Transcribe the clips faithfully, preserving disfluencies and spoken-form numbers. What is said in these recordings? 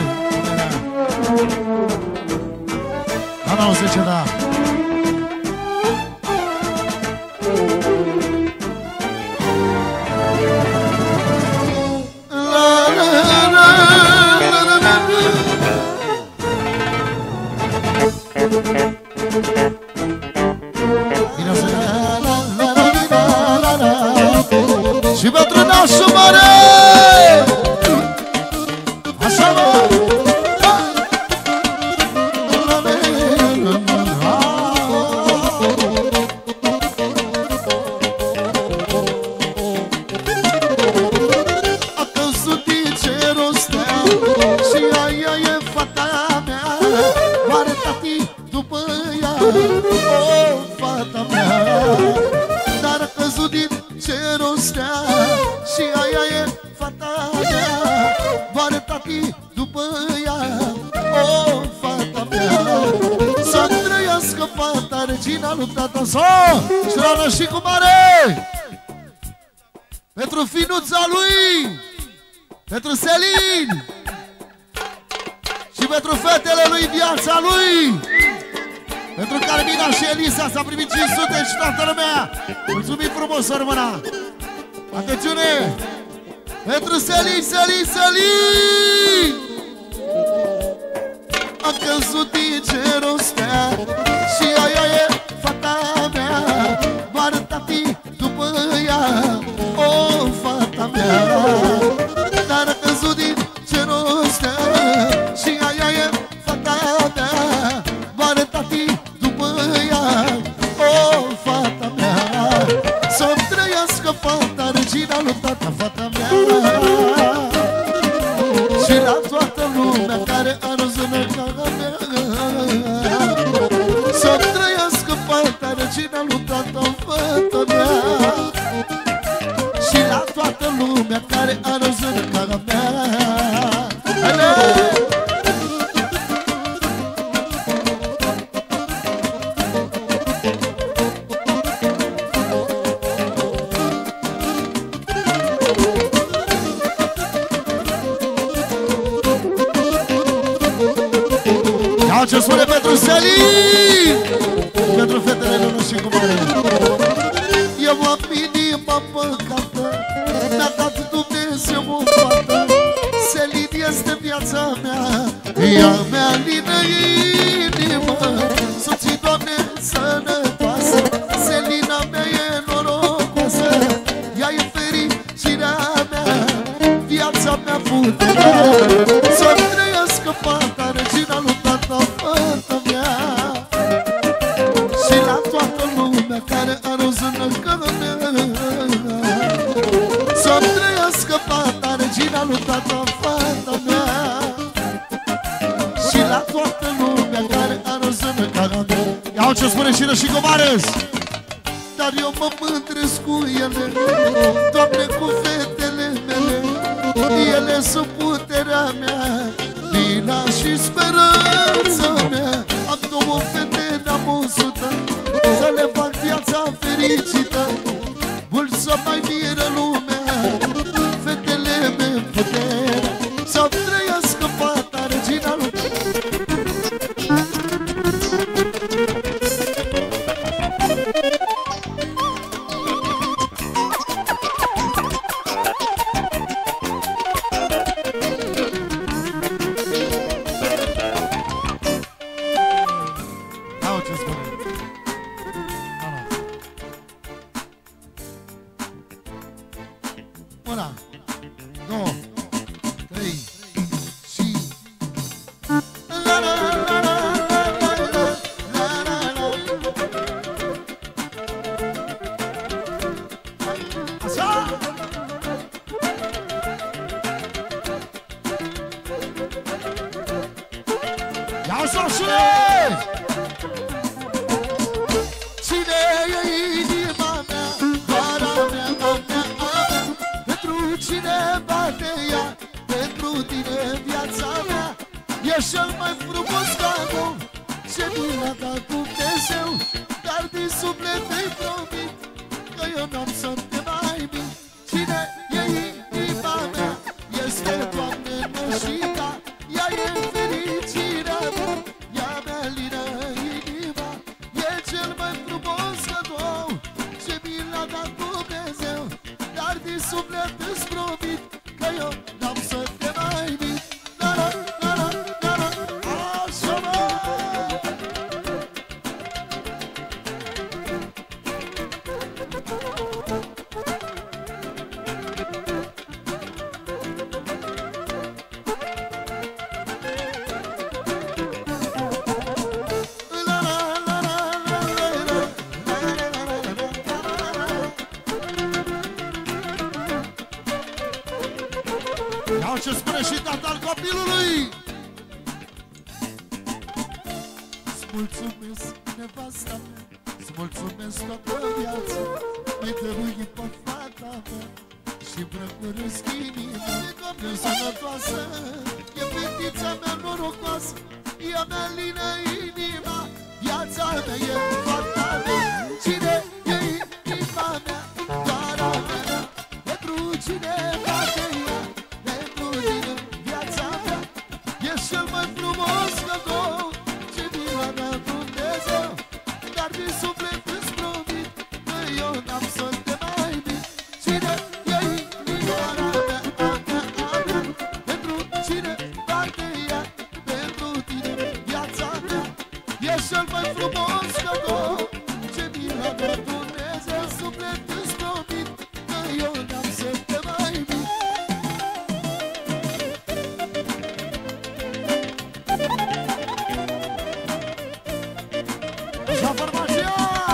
Da, nouăzeci, da. Și pentru nașul mare! Așa, mă! A căzut din cerul stea și aia e fata mea. Oare tati după ea, o, fata mea. Dar a căzut din cerul stea și aia e fata mea. Oare tati după ea, o, fata mea. Să trăiască fata, regina lui tata sa, șrană și cu mare. Pentru finuța lui, pentru Selin și pentru fetele lui, viața lui. Pentru Carmina și Elisa s-a primit cinci sute și toată lumea. Mulțumim frumos, sărmâna. Atențiune! Pentru Selin, Selin, Selin! A căzut din cerul stea și aia e fata mea. Doar tati după ea, o, fata mea. Dar a căzut din cerul stea și aia e fata mea. Doar tati după ea, o, fata mea. Să-mi trăiască fata, regina lui tata, fata mea. Și la toată lumea care a răzună ca mea. Să-mi trăiască fata, regina lui tata, fata mea. Și la toată lumea care a răzună ca mea. Ia ce spune pentru Selin, pentru fetele lui și cu mare. Eu am inima păcată, mi-a dat Dumnezeu o fată. Selin este viața mea, ea mea lină inimă. Să ții, Doamne, sănătoasă, Selina mea e norocoasă. Ea e fericirea mea, viața mea puterea. Să-mi trăiască fata, regina lui tata, fata mea. Și la toată lumea care are o zână ca mea. Să-mi trăiască fata, regina lui tata, fata mea. Și la toată lumea care are o zână ca mea. Iau ce spune și Răși Comares. Dar eu mă mândresc cu ele, Doamne, cu fetele mele. Ele sunt puterea mea, lina și speranța mea. Am două fete, n-am o sută, să le fac viața fericită. Mult să mai miră lumea, fetele mele puterea. Să-mi trăiască fata, regina lui. Cine e inima mea, este Doamne, și ta, ea ce spune și tata al copilului. Îți mulțumesc, nevasta mea, îți mulțumesc toată viața, mi-ai dăruit pe fata mea și îmbrăcăresc inima. E sănătoasă, e fetița mea norocoasă, ea mi-a lină inima, viața mea e fata mea. Cine e inima mea, doar a mea, pentru cine bate ea, pentru tine viața mea. E cel mai frumos cadou ce mi l-a dat Dumnezeu, dar din suflet îți promit că eu n-am să te mai mint. Cine e inima mea, a mea, a mea, pentru cine bate ea, pentru tine viața mea. E cel mai frumos cadou ce mi l-a dat Dumnezeu, suflet îți promit că eu n-am să te mai mint. Așa farmacia!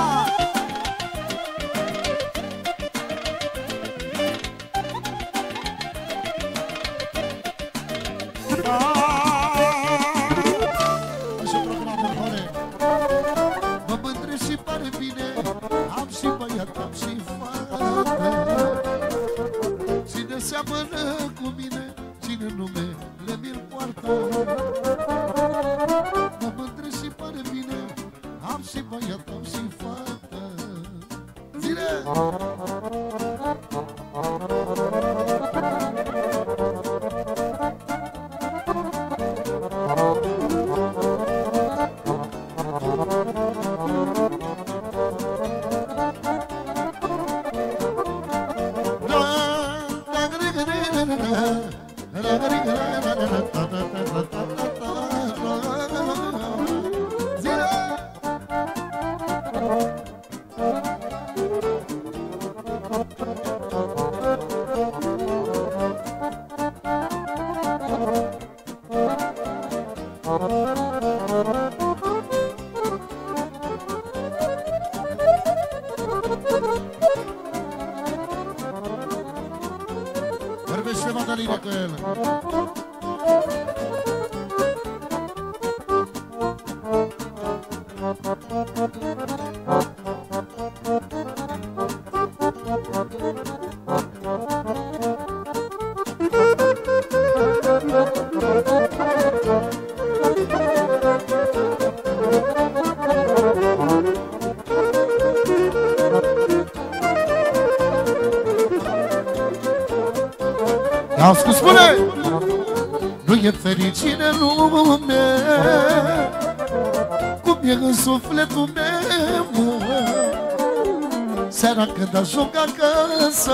Așa programul hore. Mă mândresc și pare bine, am și băiat, am și fată. Cine seamănă cu mine, cine numele mi-l poartă. Mă mândresc și pare bine, am și băiat, am și fată. Zile! Vorbește Madalina cu el. Auzi cum spune? Nu e fericire în lume cum e în sufletul meu. Seara când ajung acasă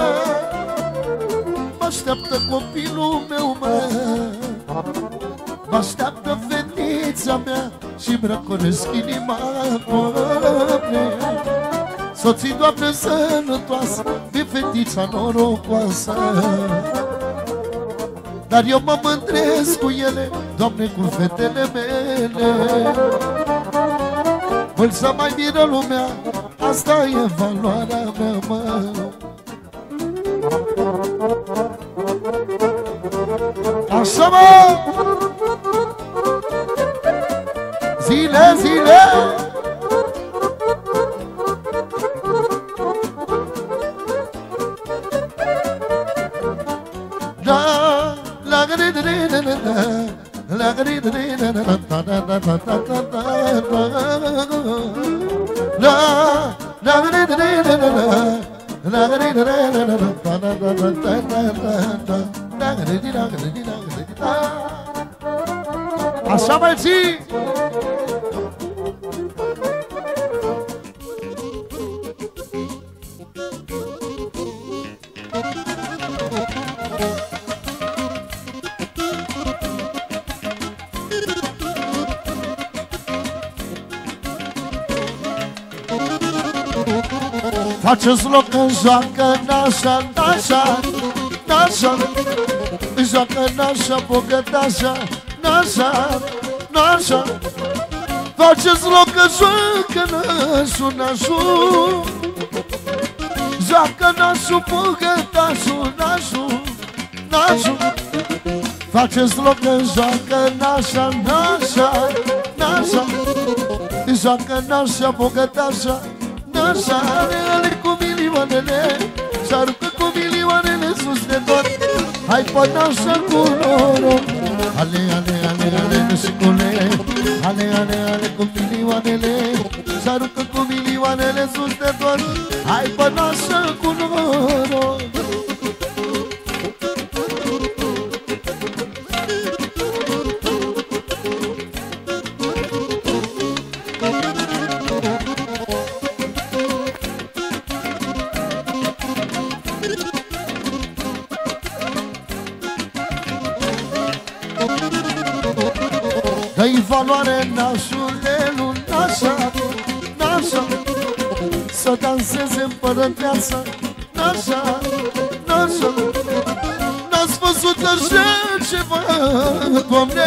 mă așteaptă copilul meu, mă. Mă așteaptă fetița mea și-mi răcoresc inima, Doamne. Soții, Doamne, sănătoasă, de fetița norocoasă. Dar eu mă mândresc cu ele, Doamne, cu fetele mele. Mult să mai miră lumea, asta e valoarea mea, mă. Așa, mă! Zile, zile! Așa mai ții! Faceți loc în joacă, nașa, nașa, nașa. Joacă, nașa, bogătașa, nașa, nașa. Faceți loc în joacă, nașu, nașu. Joacă, nașu, bogătașu, nașu. nașu. Faceți loc că joacă nașa, nașa, nașa. Joacă nașa, bogătașa, nașa. Ale, ale cu milioanele, și aruncă cu milioanele sus de tot. Hai pe nașa cu noroc. Ale, ale, ale, ale, nășicule. Ale, ale, ale cu milioanele, și aruncă cu milioanele sus de tot. Hai pe nașa cu noroc. Dă-i valoare, nașule, nu nașa, nașa. Să danseze împărăteasa, nașa, nașa. N-ați văzut așa ceva, Doamne?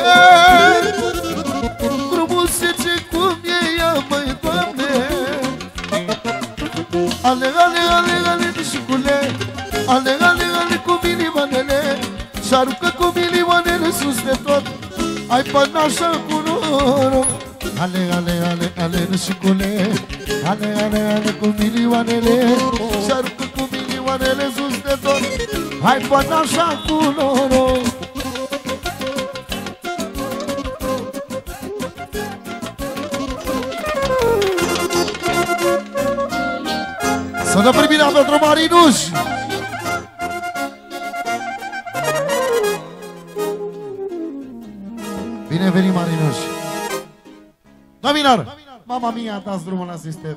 Frumusețe cum e ea, măi, Doamne. Ale, ale, ale, ale, nișicule. Ale, ale, ale, cu milioanele, și aruncă cu milioanele sus de tot. Ai pe nașa cu noroc. Ale, ale, ale, ale, nășicule. Ale, ale, ale, cu milioanele, și aruncă cu milioanele sus de tot. Hai pe nașa cu noroc. Să dă primirea pentru Marinuș. Bine venit, Marinuș. Dominor! Mama mia, dați drumul la sistem.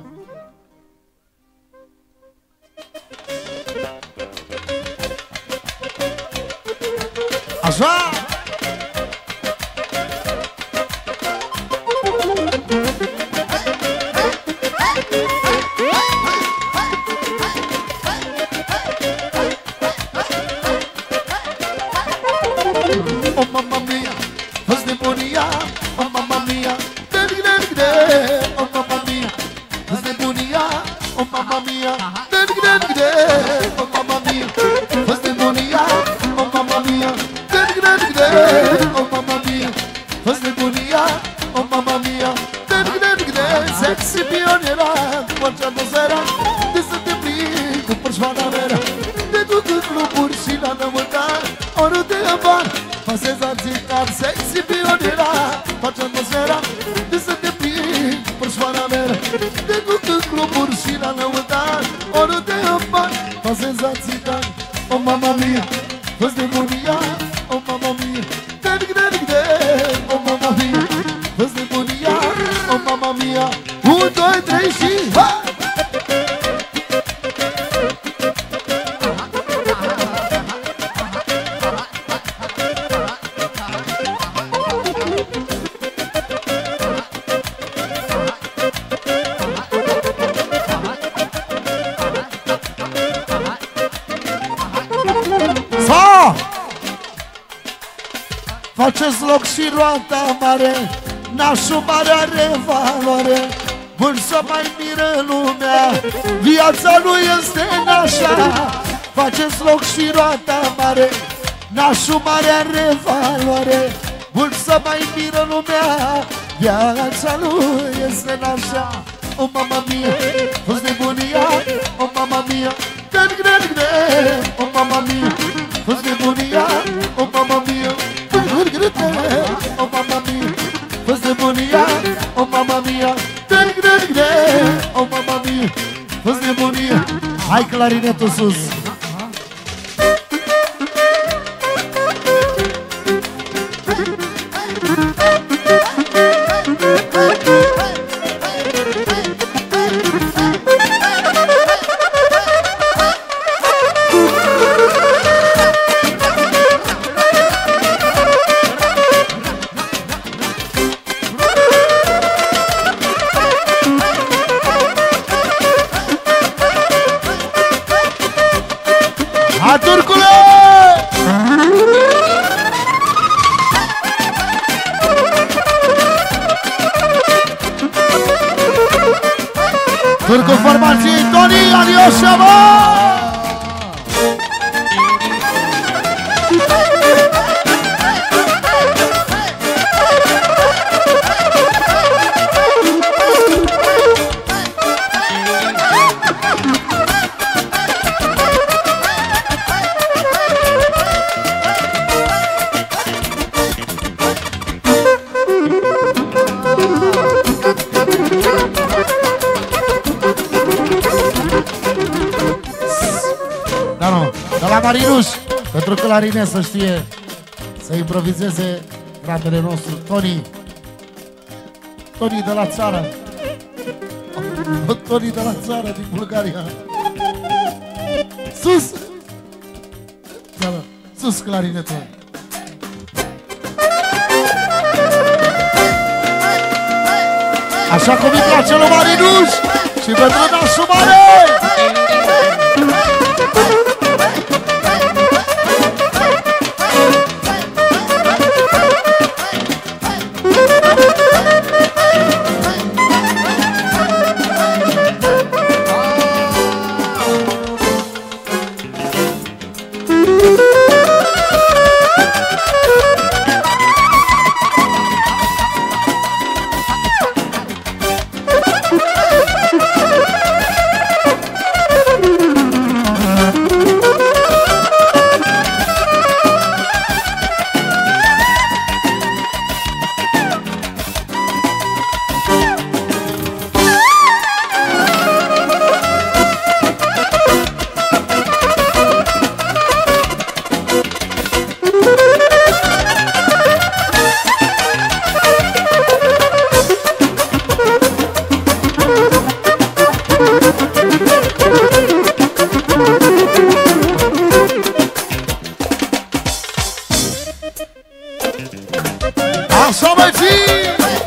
Așa! Oh, mamma mia, fă-ți nebunia. Oh, mamma mia, de-de-de-de. Oh, mamma mia, fă-ți nebunia. Oh, mamma mia, de-de-de-de. Oh, mamma mia, fă-ți nebunia. Oh, mamma mia, de-de-de-de. Oh, mamma mia, fă-ți nebunia. Oh, mamma mia, de-de-de-de. Sexy pionera, după ce atmosfera, de să te plimbi cu persoana mea. Te duc în cluburi și la nământat, ori te abar. Fa senzații tari, sexy pionera, face atmosfera, de să te plimbi cu persoana mea. Te duc în cluburi și la nământat, ori te abar. Fa senzații tari, oh mamma mia, fă-ți nebunia. Oh mamma mia, de-de-de-de. Oh mamma mia, fă-ți nebunia. Oh mamma mia, unu, doi, trei și ha! Faceți loc și roata mare, nașul mare are valoare. Vârsta mai miră lumea, viața lui este nașa. Faceți loc și roata mare, nașul mare are valoare. Vârsta mai miră lumea, viața lui este nașa. Oh, mamma mia, fă-ți nebunia. Oh, mamma mia, de-de-de. Oh, mamma mia, fă-ți nebunia. Oh, mamma mia, oh mamma mia, fă-ți nebunia. Oh mamma mia, de-de-de. Oh mamma mia, fă-ți nebunia. Hai clarinetul sus. Turcu formației Toni Alioșa, bă! clarine să știe să improvizeze fratele nostru, Toni. Toni de la țară. Toni de la țară din Bulgaria. Sus! Sus clarinetul. Așa cum îi place lui Marinuș și pentru nașul mare! Așa mai ții!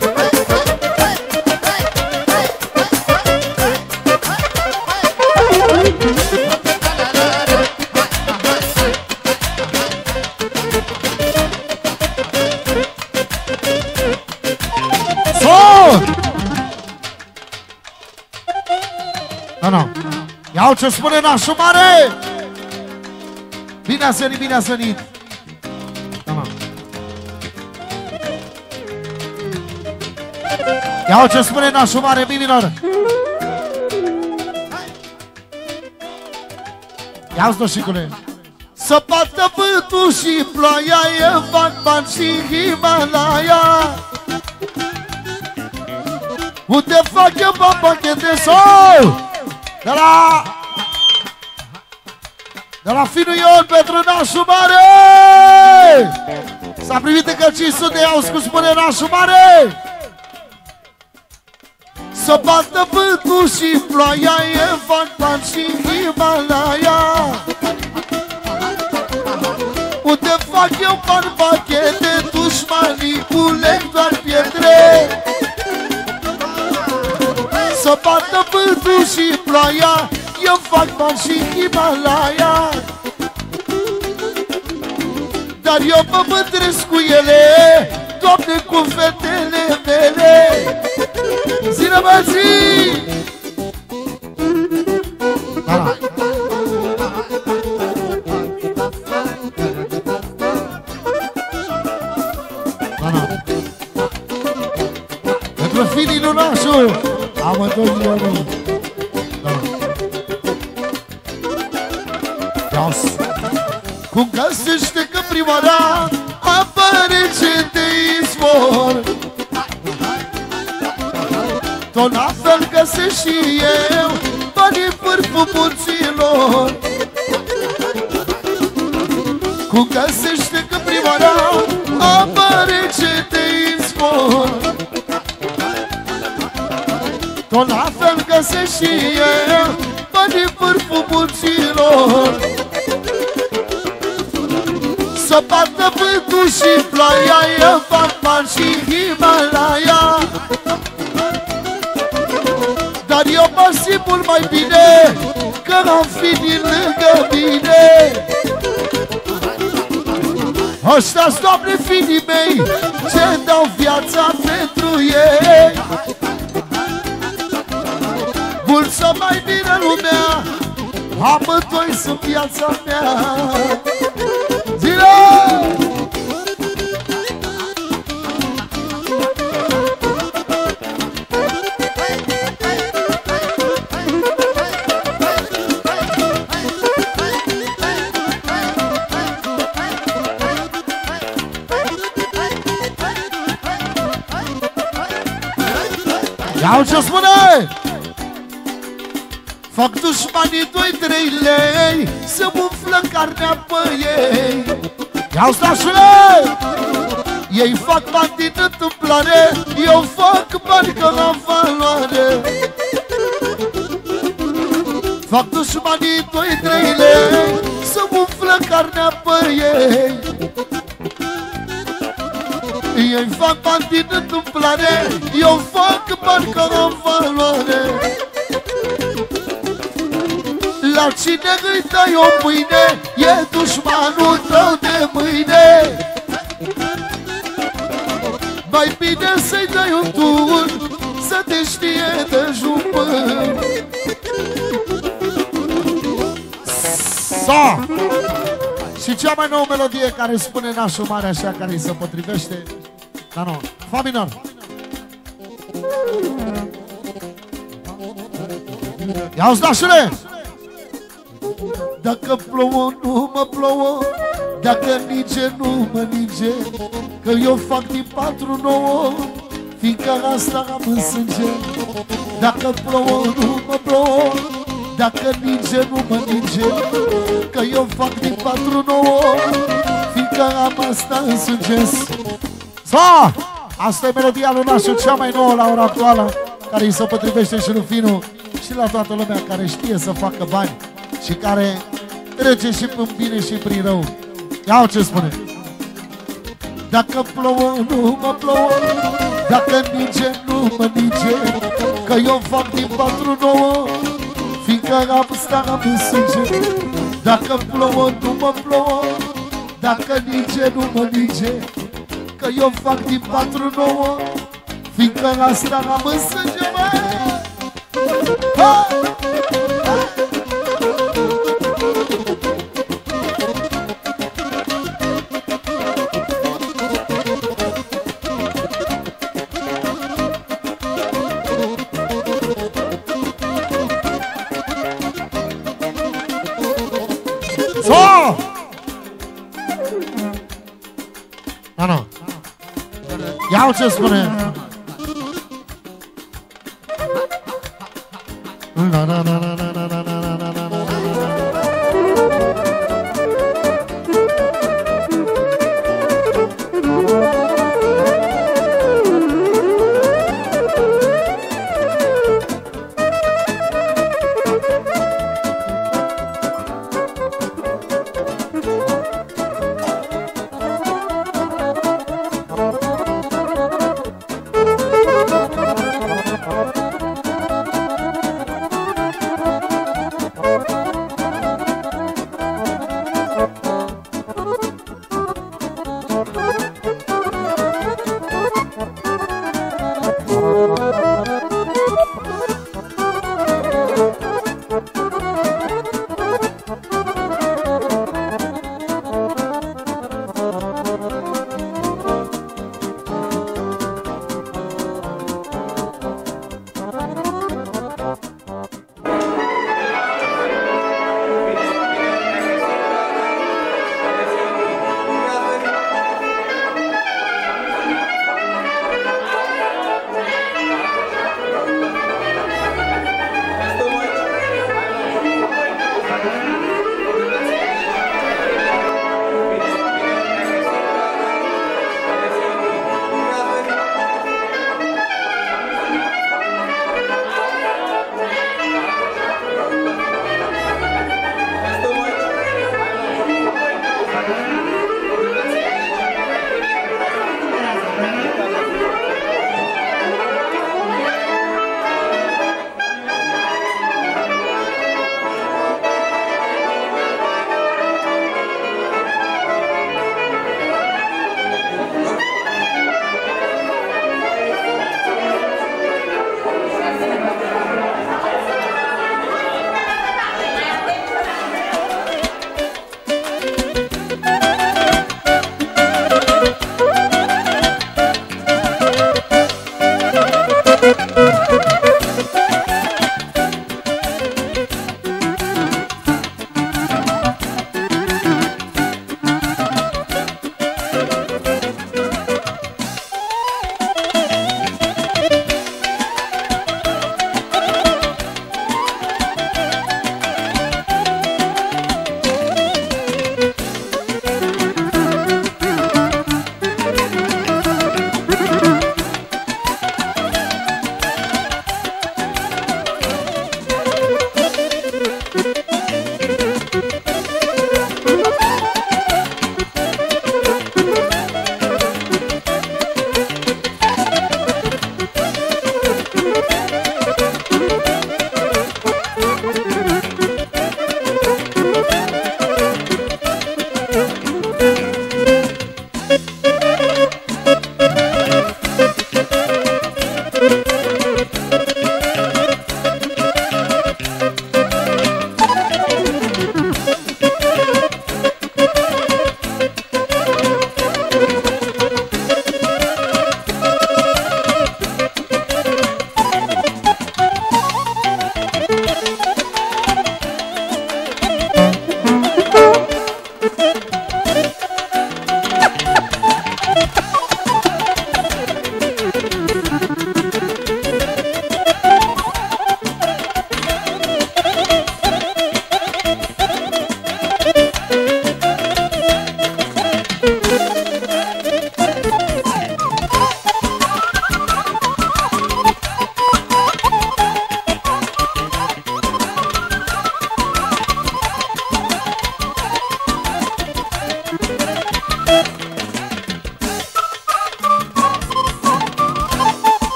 Nu, nu. Iau ce spune nașul mare! Bine a sănit, bine a sănit! Iau ce spune nașul mare, miminor! Ia-ți doșicule! Să bată vântul și ploaia, e Batman și Himalaya. Unde fac eu bani pachet de sol? De la... De la finul Ion pentru nașul mare! S-a primit încă cinci sute, iau-ți cum spune nașul mare! Să bată vântul și ploaia, e Batman și Himalaya. Unde fac eu bani pachete, dușmanii culeg doar pietre. Să bată vântul și ploaia, eu fac bani și Himalaya. Dar eu mă mândresc cu ele, Doamne, cu fetele mele. Zi-ne, mă, zi! Da, da, da. Pentru finii lunașul, amândoi milionul. Da, da. Cum găsește că primăria apare ce de izvor, tot la fel găsesc și eu banii vârful munților. Cum găsește că primăria apare ce de izvor, tot la fel găsesc și eu banii vârful munților. Să bată vântul și ploaia, e Batman și Himalaya. Dar eu mă simt mult mai bine că am finii lângă mine. Ăștia-s, Doamne, finii mei, ce dau viața pentru ei. Mult să mai bine lumea, amândoi sunt viața mea. Zile! Iau ce spune! Fac Fac dușmanii doi-trei lei, să-mi umflă carnea pe ei. Ia-o stașule! Ei fac bani din întâmplare, eu fac bani că la valoare. Fac dușmanii doi-trei lei, să-mi umflă carnea pe ei. Ei fac bani din întâmplare, eu fac bani că la valoare. La cine îi dai o mâine, e dușmanul tău de mâine. Mai bine să-i dai un tur, să te știe de jumări. Sa! Și cea mai nouă melodie care spune nașul mare așa, care îi se potrivește. Da, nu, fa minor. Ia-uzi, nașule! Dacă plouă, nu mă plouă, dacă nice, nu mă nice, că eu fac din patru nouă, fiindcă asta am în sânge. Dacă plouă, nu mă plouă, dacă nice, nu mă nice, că eu fac din patru nouă, fiindcă am asta în sânge. Sa! Asta e melodia lui Nașu, cea mai nouă la ora actuală, care îi se potrivește și lui Finu și la toată lumea care știe să facă bani și care trece și prin bine și prin rău. Ia-o ce spune. Dacă plouă, nu mă plouă, dacă nice, nu mă nice, că eu fac din patru nouă, fiindcă am stat am în sânge. Dacă plouă, nu mă plouă, dacă nice, nu mă nice, că eu fac din patru nouă, fiindcă asta am în sânge, mă! Ha! So! Da, nu. Ia-o ce spune. Na, na, na, na, na, na, na, na, na, na, na.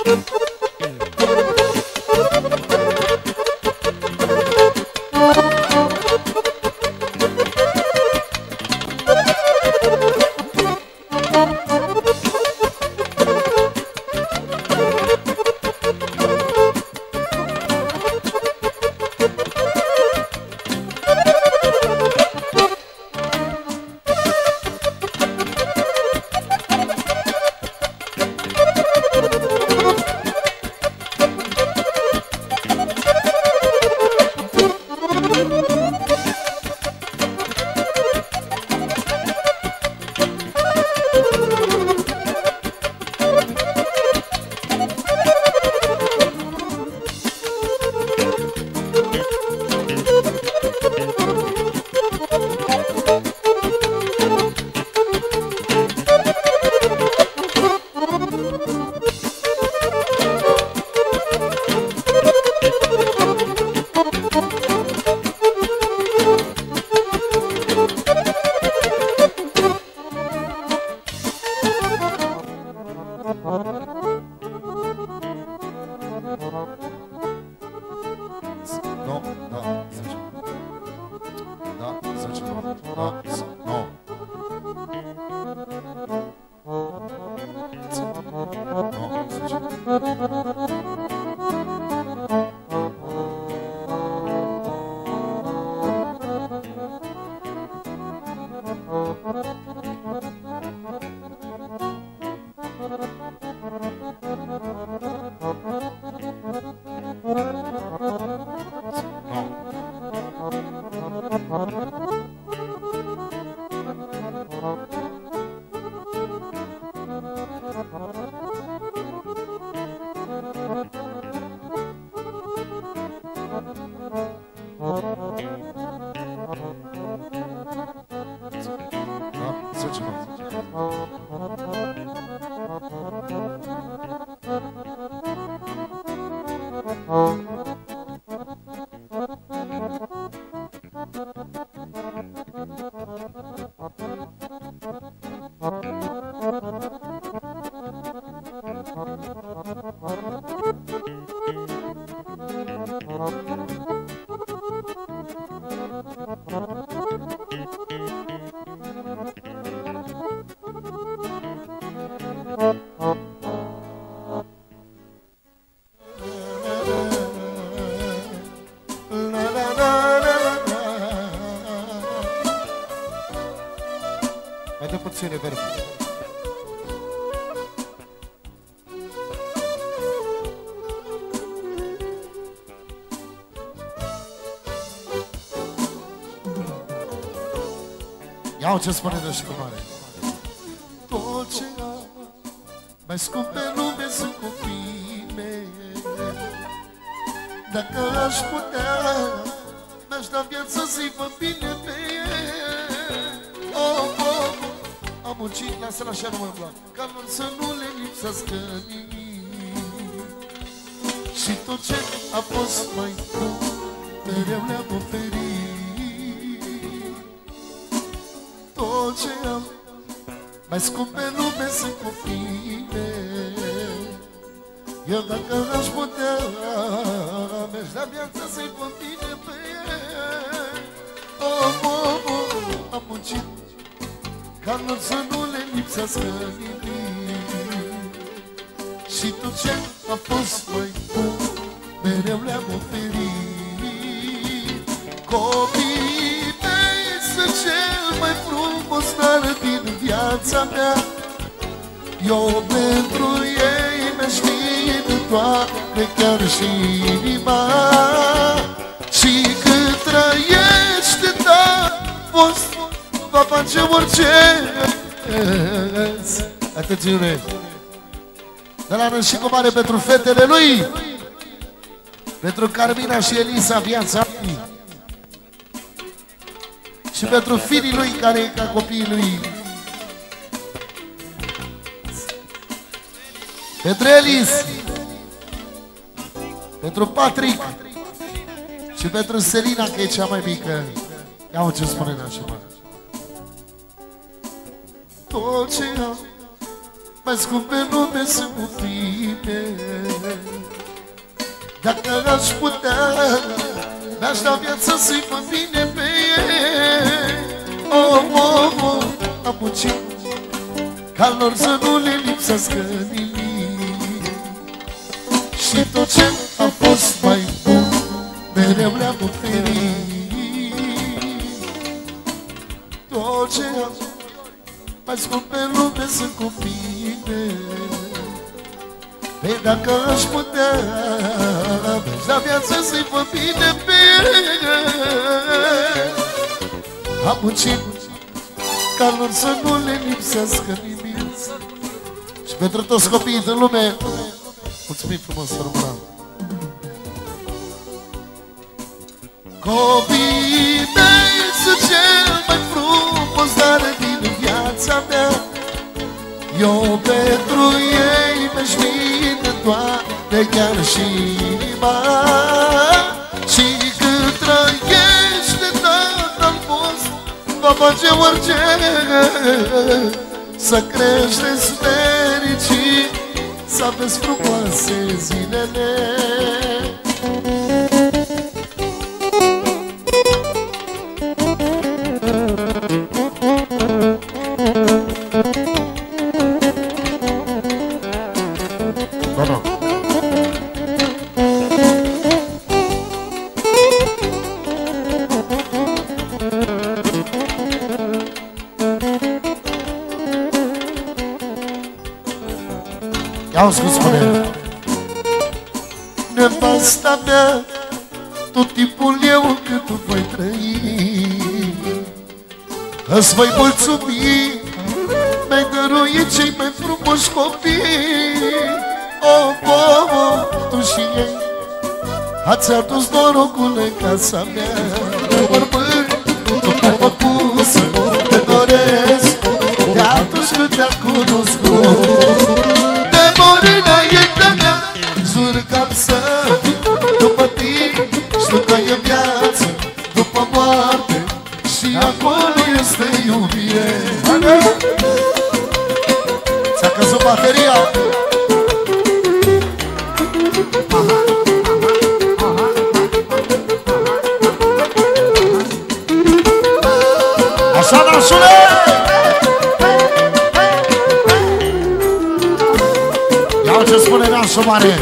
Mai dă puțin reverb. Ia-o ce spune de și cu mare. Tot ce am mai scump pe lume sunt copiii mei. Dacă aș putea, mi-aș da viața să-i văd bine pe ei. Oh, oh, oh. Am muncit, lasă-l așa, nu mă plac, ca lor să nu le lipsească nimic. Și tot ce a fost mai bun, mereu le-am oferit. Tot ce am mai scump pe lume sunt copiii mei. Eu dacă aș putea, mi-aș da viața să-i văd bine pe ei. Oh, oh, oh, am muncit ca lor să nu le lipsească nimic. Și tot ce a fost mai bun, mereu le-am oferit. Copiii mei sunt cel mai frumos dar din viața mea. Eu pentru ei mi-aș fi toate, chiar și inima. Și cât trăiește fost, va face orice. Atențiune! De la Năși cu mare pentru fetele lui, pentru Carmina și Elisa, viața lui, și pentru fiii lui care e ca copiii lui. Pentru Elis, pentru Patrick și pentru Selina, că e cea mai mică. Ia-o ce spune Nașa. Tot ce am mai scump pe lume sunt cu tine. Dacă aș putea, mi-aș da viața să-i fă bine pe ei. Oh, oh, oh, am muncit ca lor să nu le lipsească nimic. Și tot ce a fost mai bun, mereu le-am oferit. Tot ce am mai scump pe lume sunt copiii. Păi dacă aș putea, mi-aș da viața să-i fă bine pe ele. Am muncit ca lor să nu le lipsească nimic. Și pentru toți copiii din lume, mulțumim frumos, rămână. Copiii mei sunt cel mai frumos dar din viața mea. Eu pentru ei mi-aș vinde toate, chiar și inima. Și când trăiește tatăl vostru, va face orice să creșteți fericit, să aveți frumoase zilele. Ia-uzi cum spune. Nevasta mea, tot timpul eu cât voi trăi, îți voi mulțumi, mi-ai dăruit cei mai frumoși copii. Oh, oh, oh, tu și ei ați adus norocul în casa mea. De mormânt, tu te-ai făcut să te doresc de atunci când te-am cunoscut. Jur că am să vin după tine, știu că e viață după moarte și acolo este iubire. Ți-a căzut bateria. Așa, nașule! Ia ce spune nașul mare.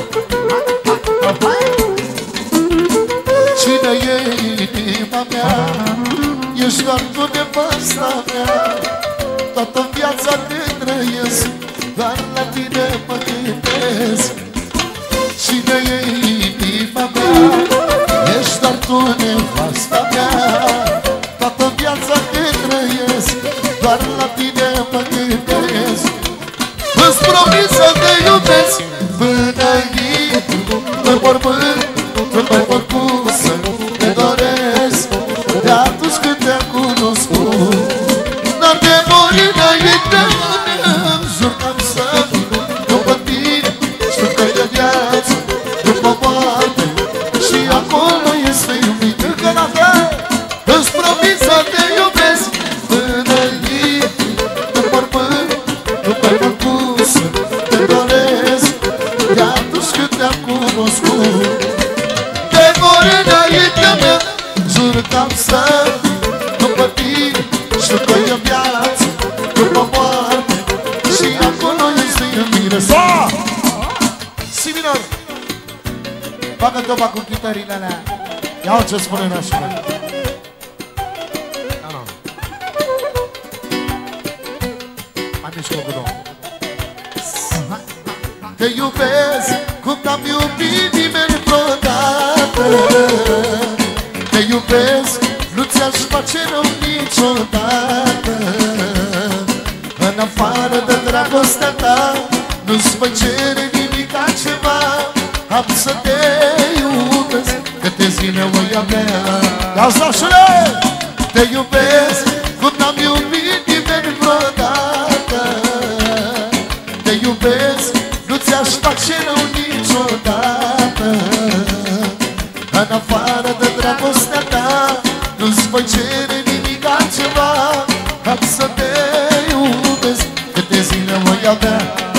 Cine e inima mea, ești doar tu nevasta mea. Toată viața te trăiesc, doar la tine mă gândesc. Cine e inima mea, ești doar tu nevasta mea. Toată viața te trăiesc, doar la tine mă gândesc. Îți promit să te iubesc până intru în mormânt. Tu m-ai făcut să te doresc de atunci când te-am cunoscut. Dar de mori înainte îmi jur că am să vin după tine. Știu că e viață după moarte și acolo este iubit. Încă la fel îți promit să te iubesc până intru în mormânt. Tu m-ai făcut să te doresc de atunci când te-am cunoscut. Jur că am să vin după tine, știu că e viață după moarte și acolo este iubire. Sa! Si minor! Bagă toba cu chitările alea. Ia-o ce spune nașul. Mai mici cu două. Te iubesc cum n-am iubit nimeni vreodată. Te iubesc, nu ți-aș face rău niciodată. În afară de dragostea ta, nu-ți voi cere nimic altceva. Am să te iubesc, câte zile voi avea. Ia-ți nașule! Te iubesc, cum n-am iubit nimeni vreodată. Te iubesc, nu ți-aș face rău niciodată. În afară de dragostea ta, nu-ți voi cere nimic altceva. Am să te iubesc, câte zile voi avea.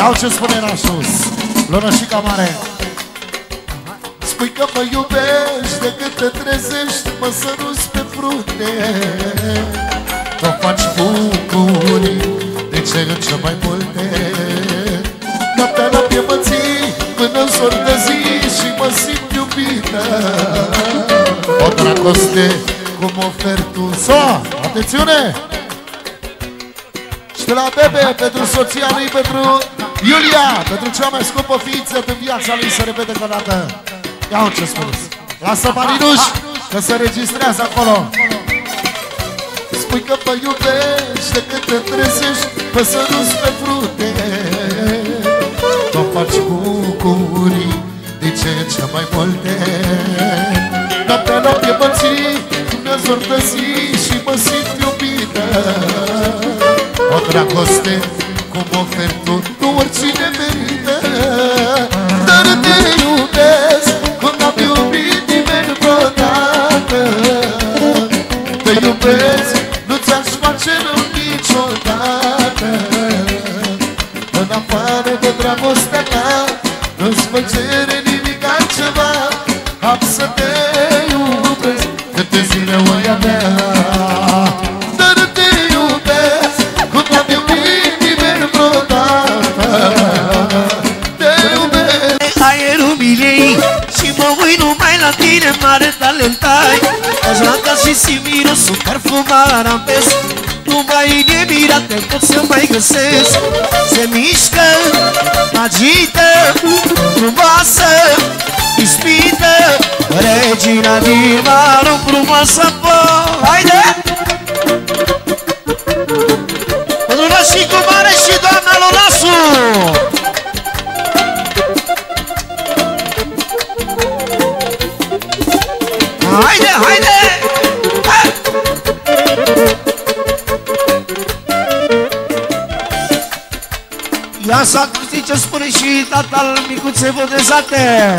Iau ce spune la sus, Lănășica mare. Spui că mă iubești, de când te trezești, mă săruți pe frunte. Tu faci bucurii, de ce în ce mai multe. Noaptea, noapte mă ții, până-n sor de zi și mă simt iubită. O dragoste cum oferi tu. So, atențiune! Și de la Bebe, pentru soția lui, pentru Iulia, pentru cea mai scumpă ființă din viața lui, să repete că o dată. Ia-o ce spus. Lasă Marinuș, că se registrează acolo. Spui că mă iubești, de când te trezești, mă săruți pe frunte. Tu faci bucurii, de ce ce mai multe. Noaptea, noapte mă ții, mi-a zor de zi și mă simt iubită. O dragoste cum oferi tu, nu oricine merită. Dar te iubesc cum n-am iubit nimeni vreodată. Te iubesc, nu ți-aș face rău niciodată. În afară de dragostea ta, nu-ți voi cere nimic altceva. Am să te iubesc, câte zile voi avea. Dar te iubesc, cum n-am iubit nimeni vreodată. Te iubesc. Aerul milei și mă uit numai la tine, mare talent ai. Aș și simt mirosul parfumat am pes. Numai nemirate pot să mai găsesc. Se mișcă, agită, frumoasă, ispită, regina din vară frumoasă, bă, haide! Pădura și cu mare și doamna Lolasu! Haide, haide! Ha! Ia să auzi ce spune și tata-l micuțe botezate.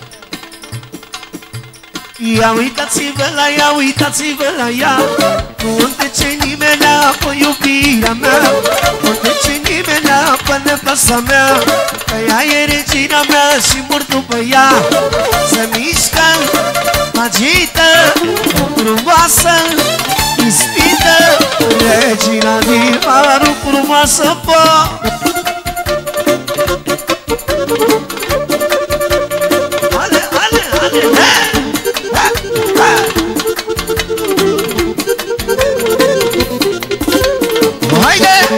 Ia uitați-vă la ea, uitați-vă la ea. Nu întrece nimenea pe iubirea mea. Nu întrece nimenea pe nevasta mea. Că ea e regina mea și mor după ea. Se mișcă, agită, frumoasă, ispită, regina din vară frumoasă, bă. Ale, ale, ale, he! Haide!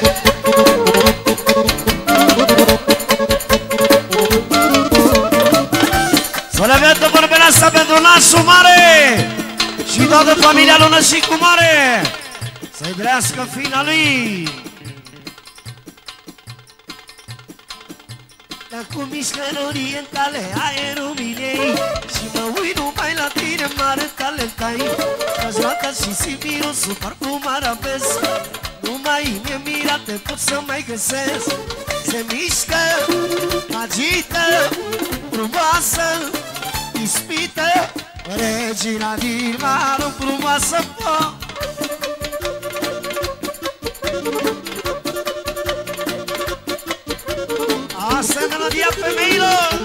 Să le vedem vorbele astea pentru nasul mare și toată familia Lănășicu mare. Să-i drească fina lui. Dar cu mișcări orientale, aerul milei și mă uit numai la tine, mare talent ai. Aș roata și simt mirosul parfumat apes. Numai nemirate pot să mai găsesc. Se mișcă, agită, frumoasă, ispită, regina din vară frumoasă, bă. Asta e melodia femeilor.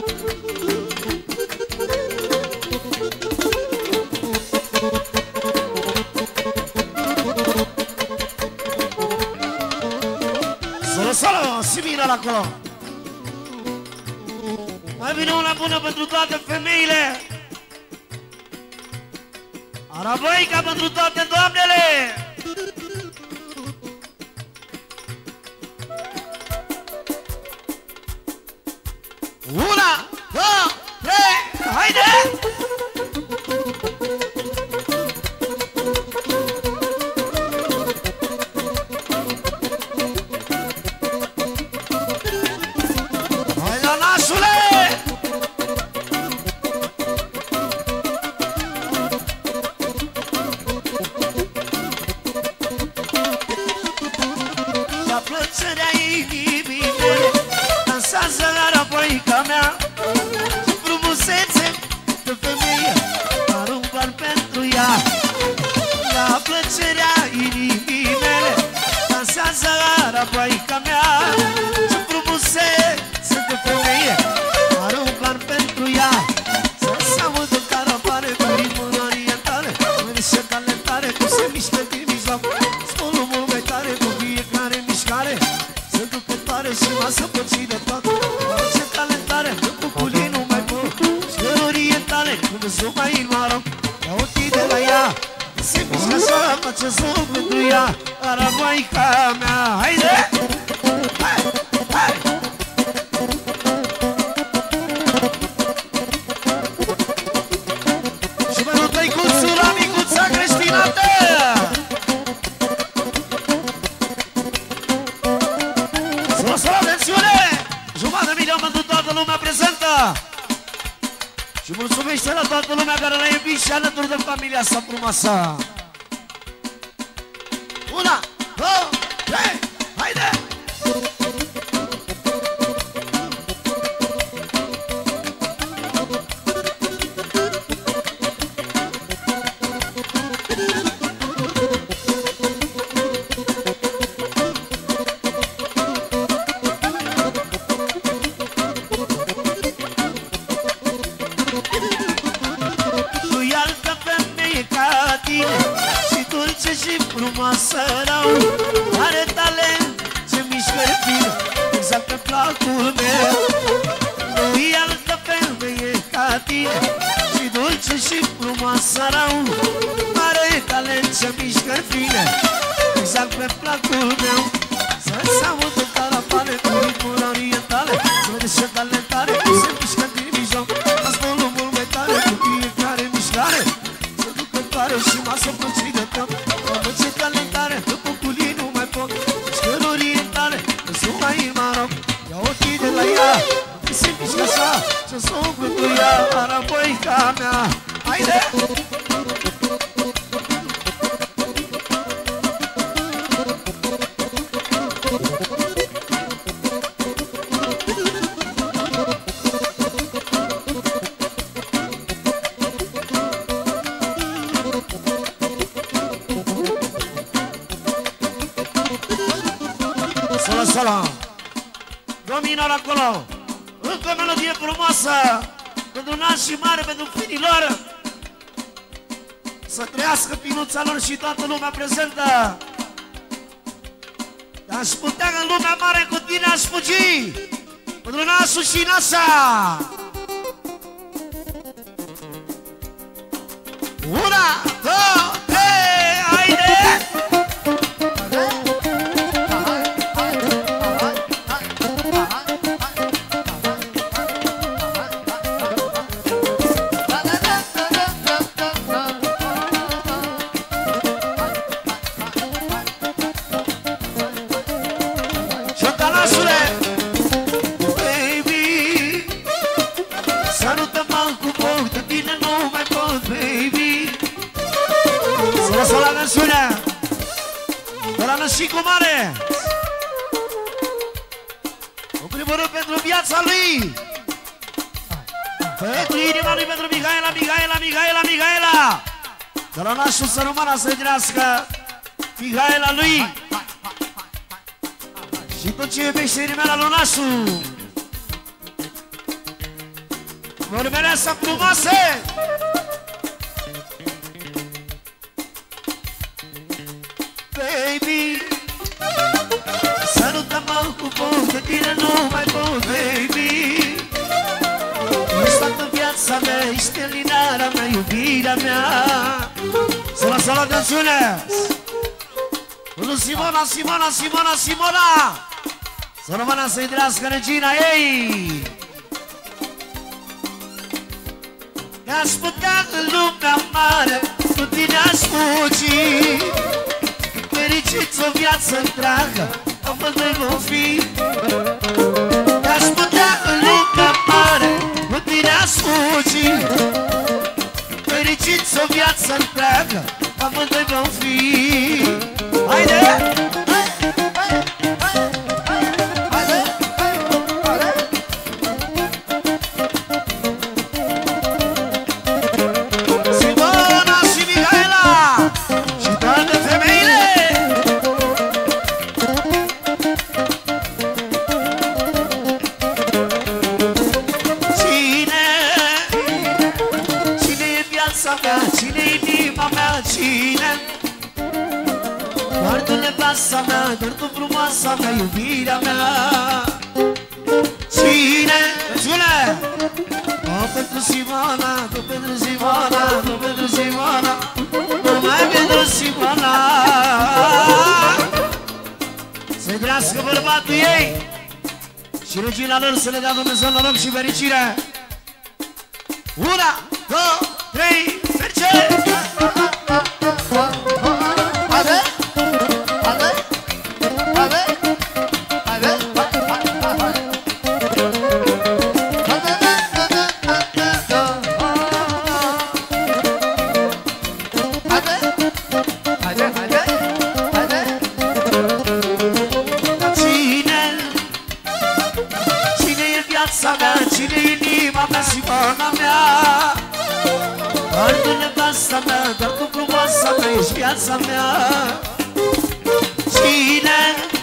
Solo, solo, Simina acolo. Mai vine una bună pentru toate femeile. Arabăica pentru toate doamnele. Una, două, trei, haide! Hai la nașule! La plăcerea inimii mele dansează la răbăica mea. văzut mai în Maroc. Ia ochii de la ea, se mișcă așa, face zoc pentru ea, Araboica mea. Haide! Hai! Hai! Și mă nu tăicuțul la micuța creștinată! Să la atențiune! Jumătate de milion pentru toată lumea prezentă! Și mulțumește la toată lumea care l-a iubit și alături de familia sa frumoasă! Una, două, trei, haide! Frumoasă rău, are talent, ce mișcări fine, exact pe placul meu. Nu-i altă femeie ca tine, și dulce și frumoasă rău, are talent, ce mișcări fine, exact pe placul meu. Să-ți audă calapale cu ritmuri orientale, să vedeți ce talentare, cum se mișcă din mijloc. Ascoltul mult mai tare, cu fiecare mișcare, seducătoare și masă plăcit de tot. Ce talentare, după culii nu mai pot. Mișcări orientale, văzut mai în Maroc. Ia ochii de la ea, se mișcă așa, ce s-o cu ea, Araboica mea. Haide! Salam! Dominor acolo! Încă o melodie frumoasă pentru naș și mare, pentru finilor! Să trăiască finuța lor și toată lumea prezentă! Aș putea în lumea mare cu tine aș fugi pentru nașul și nașa! Una, două, trei, haide! Și cu mare! În primul rând pentru viața lui, pentru inima lui, pentru Mihaela, Mihaela, Mihaela, Mihaela, de la nașul să rămână să-i trească Mihaela lui și tot ce iubește inimea lui nașul. Vorbele să frumoase! Baby, salută-mă cu foc, de tine nu mai pot, baby. Ești toată viața mea, ești linarea mea, iubirea mea. Să lasă la atențiune! Lui Simona, Simona, Simona, Simona! Să rămână să-i trească regina ei! Aș putea în lumea mare, cu tine aș fugi. Fericiți o viață întreagă, amândoi vom fi. Aș putea în lumea mare, cu tine aș fugi. Fericiți o viață întreagă, amândoi vom fi. Haide! Doar tu frumoasa mea, iubirea mea. Cine? Cine? O, pe pentru Simona, tu pentru Simona, tu pentru Simona, numai pentru Simona. Să-i trească bărbatul ei și regina lor, să le dea Dumnezeu noroc și fericire. Una, două, trei, merge! Haide! Haide! Haide! Haide! Haide! Haide! Haide! Cine? Cine e viața mea? Cine e inima mea, Simona mea? Doar tu nevasta mea, doar tu frumoasa mea, ești viața mea. Cine?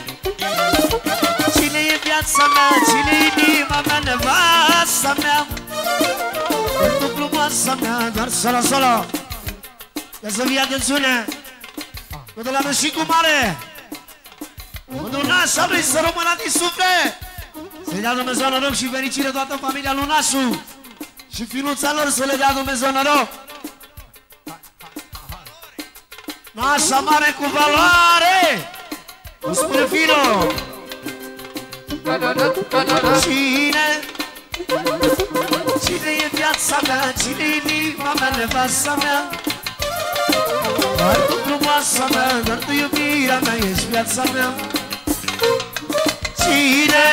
Cine e viața mea? Cine e inima mea, nevasta mea? Doar tu frumoasa mea, doar solo, solo. Ia să fie atențiune. Cu de la Nășicu Mare, unde nașa lui să rămână din suflet. Să-i dea Dumnezeu noroc și fericire toată familia lui Nașu. Și finuța lor să le dea Dumnezeu noroc. Nașa mare cu valoare, îmi spune Fino. Cine? Cine e viața mea? Cine e inima mea, nevasta mea? Doar tu frumoasa mea, doar tu iubirea mea, ești viața mea. Cine?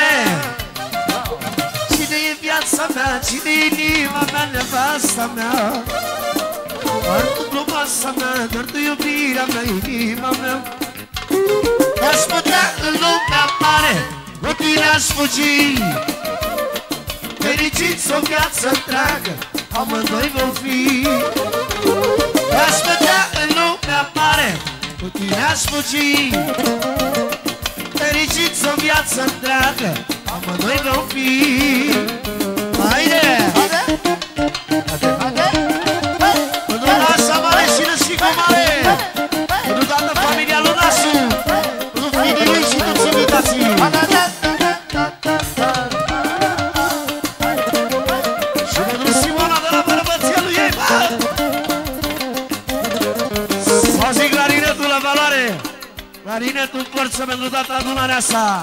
Cine e viața mea? Cine e inima mea, nevasta mea? Doar tu frumoasa mea, doar tu iubirea mea, inima mea. Aș putea în lumea mare, cu tine aș fugi, fericiți o viață întreagă, amândoi vom fi. Aș putea în lumea mare, cu tine aș fugi, fericiți o viață întreagă, amândoi vom fi. Haide! Haide! Haide! Pentru Nașa Mare și Nășicu Mare, pentru toată familia lui Nașu, pentru fiii lui și toți invitații. Și pentru Simona de la bărbăția lui ei, bă! Să zic clarinetul la valoare, clarinetul în forță pentru toată adunarea asta.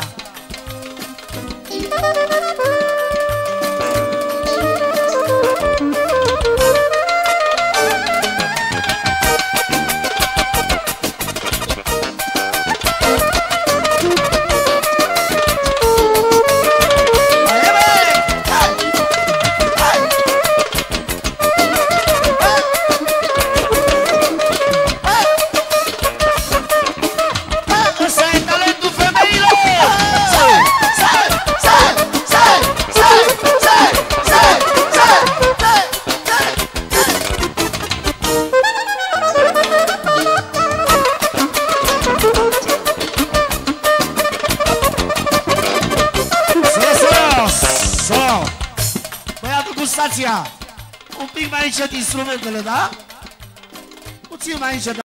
Un pic mai încet instrumentele, da? Puțin mai încet.